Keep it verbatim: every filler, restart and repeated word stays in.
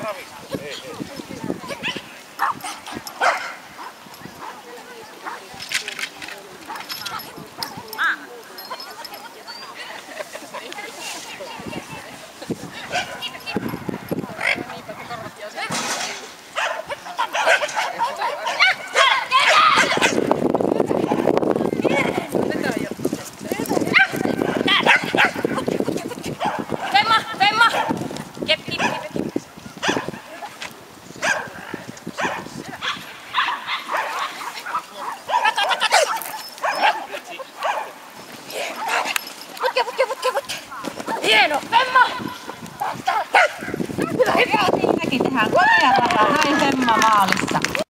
Hieno, Femma! Hyvä, hyvä. Siinäkin tehdään komea rata, näin Femma maalissa.